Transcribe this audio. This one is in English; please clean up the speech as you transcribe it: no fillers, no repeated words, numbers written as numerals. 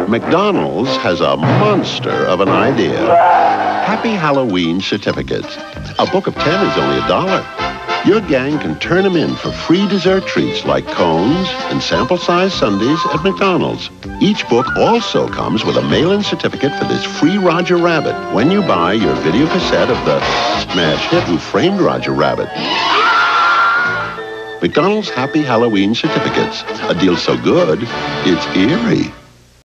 McDonald's has a monster of an idea. Happy Halloween certificates. A book of 10 is only $1. Your gang can turn them in for free dessert treats like cones and sample-sized sundaes at McDonald's. Each book also comes with a mail-in certificate for this free Roger Rabbit when you buy your video cassette of the smash hit Who Framed Roger Rabbit. McDonald's Happy Halloween certificates. A deal so good, it's eerie.